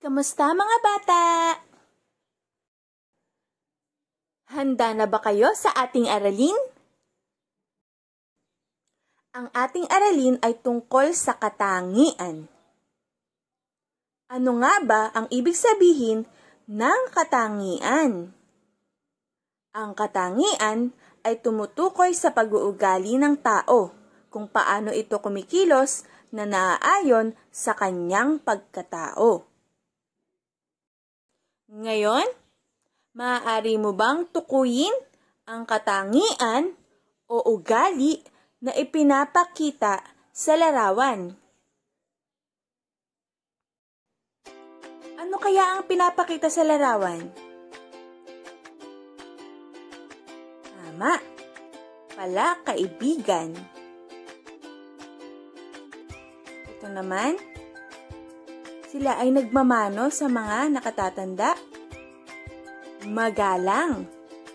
Kamusta mga bata? Handa na ba kayo sa ating aralin? Ang ating aralin ay tungkol sa katangian. Ano nga ba ang ibig sabihin ng katangian? Ang katangian ay tumutukoy sa pag-uugali ng tao, kung paano ito kumikilos na naaayon sa kanyang pagkatao. Ngayon, maaari mo bang tukuyin ang katangian o ugali na ipinapakita sa larawan? Ano kaya ang pinapakita sa larawan? Tama, palakaibigan. Ito naman, sila ay nagmamano sa mga nakatatanda. Magalang.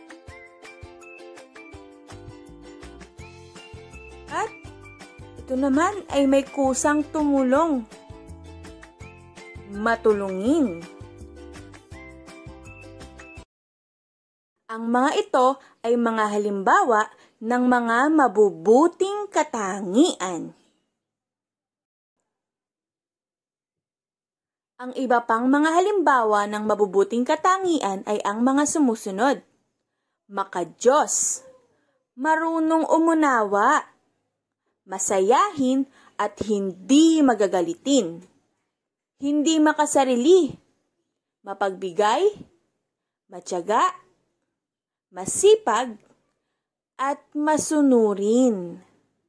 At ito naman ay may kusang tumulong. Matulungin. Ang mga ito ay mga halimbawa ng mga mabubuting katangian. Ang iba pang mga halimbawa ng mabubuting katangian ay ang mga sumusunod. Makadiyos, marunong umunawa, masayahin at hindi magagalitin, hindi makasarili, mapagbigay, matiyaga, masipag, at masunurin.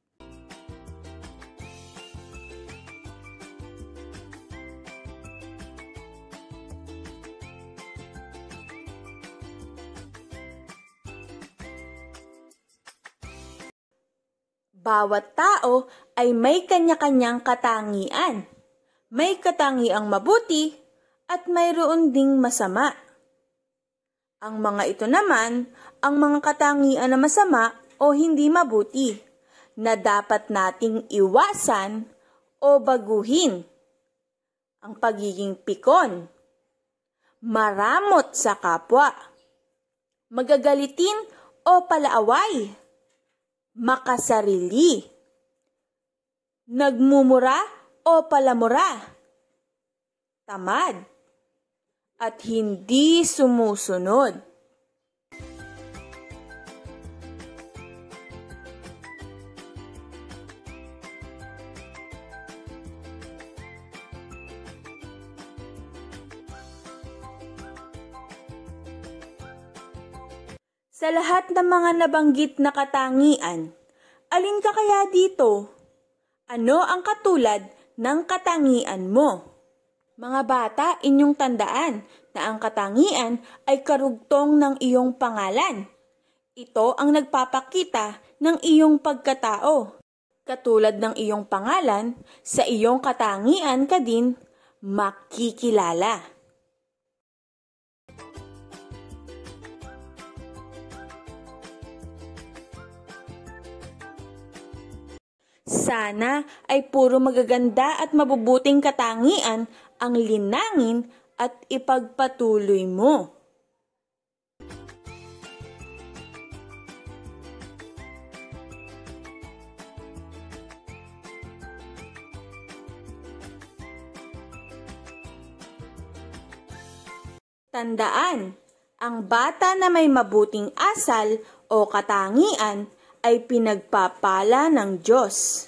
Bawat tao ay may kanya-kanyang katangian. May katangiang mabuti at mayroon ding masama. Ang mga ito naman, ang mga katangian na masama o hindi mabuti, na dapat nating iwasan o baguhin. Ang pagiging pikon, maramot sa kapwa, magagalitin o palaaway, makasarili, nagmumura o palamura, tamad, at hindi sumusunod. Sa lahat ng mga nabanggit na katangian, alin ka kaya dito? Ano ang katulad ng katangian mo? Mga bata, inyong tandaan na ang katangian ay karugtong ng iyong pangalan. Ito ang nagpapakita ng iyong pagkatao. Katulad ng iyong pangalan, sa iyong katangian ka din makikilala. Sana ay puro magaganda at mabubuting katangian ang linangin at ipagpatuloy mo. Tandaan, ang bata na may mabuting asal o katangian ay pinagpapala ng Diyos.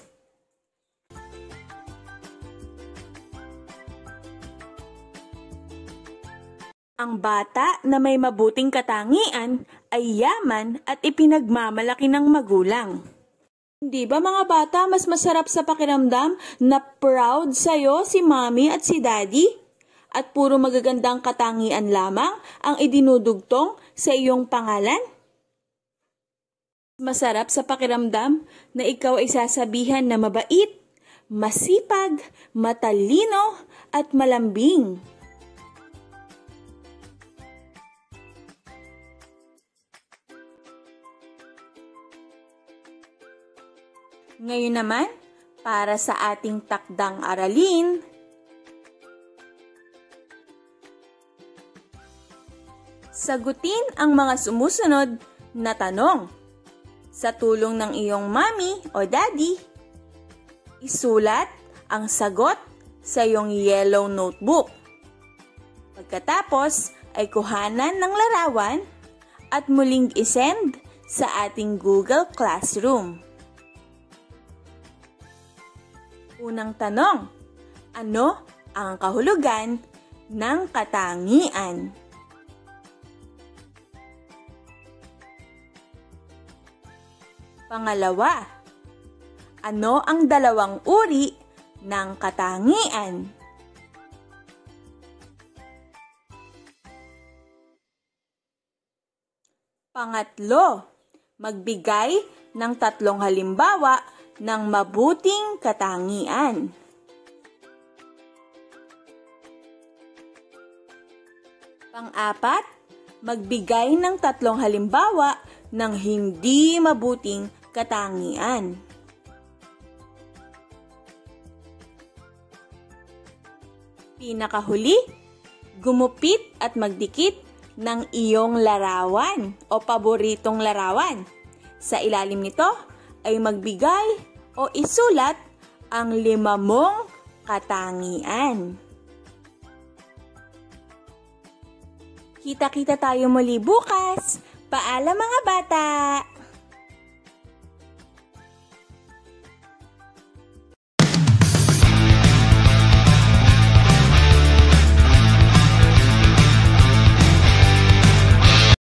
Ang bata na may mabuting katangian ay yaman at ipinagmamalaki ng magulang. Hindi ba mga bata mas masarap sa pakiramdam na proud sa'yo si mommy at si daddy? At puro magagandang katangian lamang ang idinudugtong sa iyong pangalan? Masarap sa pakiramdam na ikaw ay sasabihan na mabait, masipag, matalino at malambing. Ngayon naman, para sa ating takdang aralin, Sagutin ang mga sumusunod na tanong. Sa tulong ng iyong mommy o daddy, isulat ang sagot sa iyong yellow notebook. Pagkatapos ay kuhanan ng larawan at muling isend sa ating Google Classroom. Unang tanong, ano ang kahulugan ng katangian? Pangalawa, ano ang dalawang uri ng katangian? Pangatlo, magbigay ng 3 halimbawa ng mabuting katangian. Pang-apat, magbigay ng 3 halimbawa ng hindi mabuting katangian. Pinakahuli, gumupit at magdikit ng iyong larawan o paboritong larawan. Sa ilalim nito ay magbigay o isulat ang 5 mong katangian. Kita-kita tayo muli bukas. Paalam mga bata!